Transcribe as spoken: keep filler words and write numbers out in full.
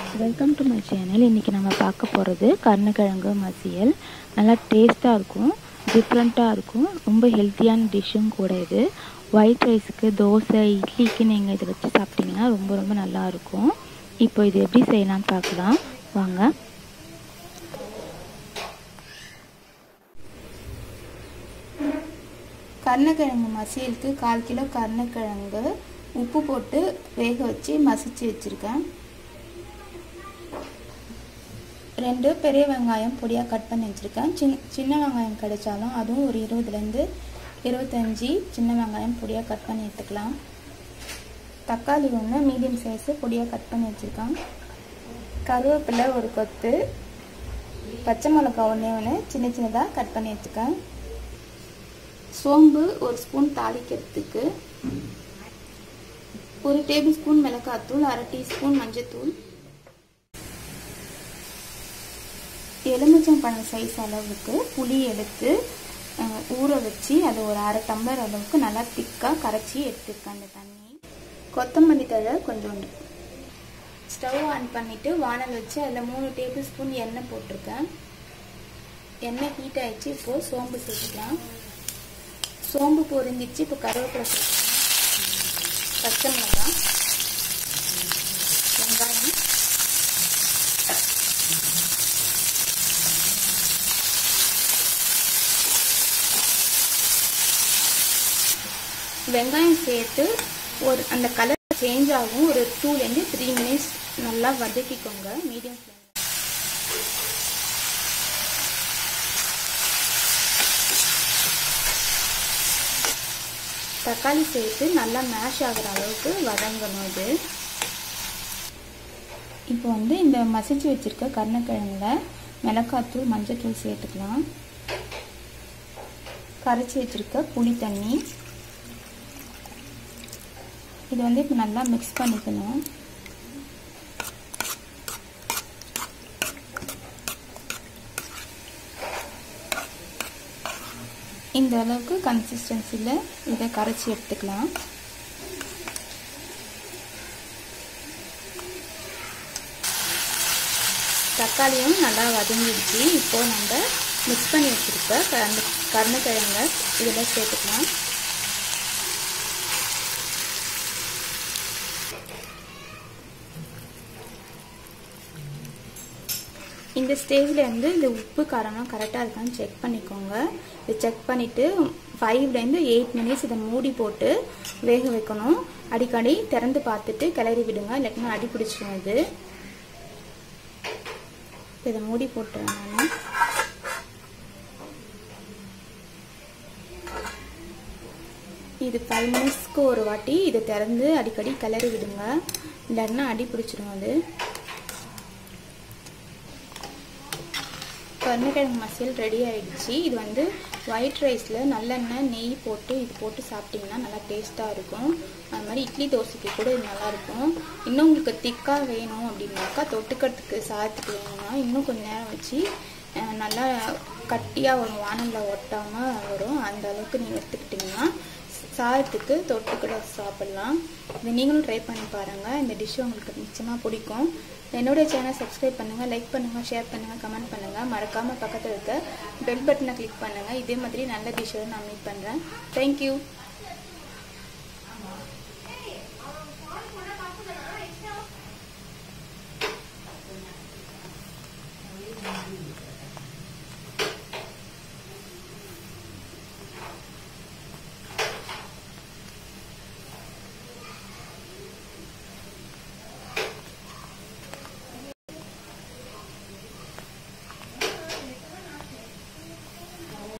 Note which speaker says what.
Speaker 1: Welcome to my channel. இன்றைக்கி நம்ம பார்க்க போகிறது கருணக்கிழங்கு மசியல். நல்லா டேஸ்ட்டாக இருக்கும், டிஃப்ரெண்ட்டாக இருக்கும், ரொம்ப ஹெல்த்தியான டிஷ்ஷும் கூட. இது ஒயிட் ரைஸுக்கு, தோசை, இட்லிக்கு நீங்கள் இதை வச்சு சாப்பிட்டிங்கன்னா ரொம்ப ரொம்ப நல்லாயிருக்கும். இப்போ இது எப்படி செய்யலாம்னு பார்க்கலாம் வாங்க.
Speaker 2: கருணக்கிழங்கு மசியலுக்கு கால் கிலோ கருணக்கிழங்கு உப்பு போட்டு வேக வச்சு மசிச்சு வச்சுருக்கேன். ரெண்டு பெரிய வெங்காயம் பொடியாக கட் பண்ணி வச்சுருக்கேன். சின்ன சின்ன வெங்காயம் கிடைச்சாலும் அதுவும் ஒரு இருபதுலேருந்து இருபத்தஞ்சி சின்ன வெங்காயம் பொடியாக கட் பண்ணி எடுத்துக்கலாம். தக்காளி ஒன்று மீடியம் சைஸு பொடியாக கட் பண்ணி வச்சுருக்கேன். கருவேப்பிலை ஒரு கொத்து, பச்சை மிளகா ஒன்றே ஒன்று சின்ன சின்னதாக கட் பண்ணி வச்சுருக்கேன். சோம்பு ஒரு ஸ்பூன் தாளிக்கிறதுக்கு, ஒரு டேபிள் ஸ்பூன் மிளகாத்தூள், அரை டீஸ்பூன் மஞ்சத்தூள், எலுமிச்சம்பழம் சைஸ் அளவுக்கு புளி எடுத்து ஊற வச்சு அதை ஒரு அரை டம்ளர் அளவுக்கு நல்லா திக்காக கரைச்சி எடுத்துருக்கேன் அந்த தண்ணி. கொத்தமல்லி தழை கொஞ்சோண்டு. ஸ்டவ் ஆன் பண்ணிவிட்டு வானல் வச்சு அதில் மூணு டேபிள் ஸ்பூன் எண்ணெய் போட்டிருக்கேன். எண்ணெய் ஹீட் ஆகிடுச்சு. இப்போது சோம்பு சேர்த்துக்கலாம். சோம்பு பொரிஞ்சிச்சு. இப்போ கருவேப்பிலை சேர்த்துக்கலாம். பச்சை மிளகாய், வெங்காயம், வெங்காயம் சேர்த்து ஒரு அந்த கலர் சேஞ்ச் ஆகும். ஒரு டூலேருந்து த்ரீ மினிட்ஸ் நல்லா வதக்கிக்கோங்க மீடியம் ஃப்ளேம். தக்காளி சேர்த்து நல்லா மேஷ் ஆகிற அளவுக்கு வதங்கணும். இது இப்போ வந்து இந்த மசிச்சு வச்சுருக்க கருணக்கிழங்குல மிளகாத்தூள், மஞ்சத்தூள் சேர்த்துக்கலாம். கரைச்சி வச்சுருக்க புளி தண்ணி இது வந்து இப்போ நல்லா மிக்ஸ் பண்ணிக்கணும். இந்த அளவுக்கு கன்சிஸ்டன்சியில் இதை கரைச்சி எடுத்துக்கலாம். தக்காளியும் நல்லா வதங்கிடுச்சு. இப்போ நம்ம மிக்ஸ் பண்ணி வச்சுருக்க அந்த கருணக்கிழங்கை இதில் சேர்த்துக்கலாம். இந்த ஸ்டேஜில் இருந்து இந்த உப்பு காரம்லாம் கரெக்டாக இருக்கான்னு செக் பண்ணிக்கோங்க. இதை செக் பண்ணிவிட்டு ஃபைவ்லேருந்து எயிட் மினிட்ஸ் இதை மூடி போட்டு வேக வைக்கணும். அடிக்கடி திறந்து பார்த்துட்டு கிளறி விடுங்க, இல்லாட்டினா அடி பிடிச்சிடும். இது இதை மூடி போட்டுறேன் நான். இது ஃபைவ் மினிட்ஸ்க்கு ஒரு வாட்டி இதை திறந்து அடிக்கடி கிளறி விடுங்க, இல்லாட்டினா அடி பிடிச்சிடும். அது கருணக்கிழங்கு மசியல் ரெடி ஆகிடுச்சு. இது வந்து ஒயிட் ரைஸில் நல்லெண்ணெய், நெய் போட்டு இது போட்டு சாப்பிட்டிங்கன்னா நல்லா டேஸ்ட்டாக இருக்கும். அது மாதிரி இட்லி தோசைக்கு கூட இது நல்லாயிருக்கும். இன்னும் உங்களுக்கு திக்காக வேணும் அப்படின்னாக்கா தொட்டுக்கிறதுக்கு சாதத்துக்கு வேணும்னா இன்னும் கொஞ்சம் நேரம் வச்சு நல்லா கட்டியாக வரும், வானலில் ஒட்டாமல் வரும். அந்த அளவுக்கு நீங்கள் எடுத்துக்கிட்டிங்கன்னா சாதத்துக்கு தொட்டுக்கிட சாப்பிட்லாம். இதை நீங்களும் ட்ரை பண்ணி பாருங்கள். இந்த டிஷ்ஷு உங்களுக்கு நிச்சயமாக பிடிக்கும். என்னோட சேனல் சப்ஸ்கிரைப் பண்ணுங்கள், லைக் பண்ணுங்கள், ஷேர் பண்ணுங்கள், கமெண்ட் பண்ணுங்கள். மறக்காமல் பக்கத்தில் இருக்க பெல் பட்டனை கிளிக் பண்ணுங்கள். இதே மாதிரி நல்ல டிஷ்ஷோடு நான் மீட் பண்ணுறேன். தேங்க்யூ.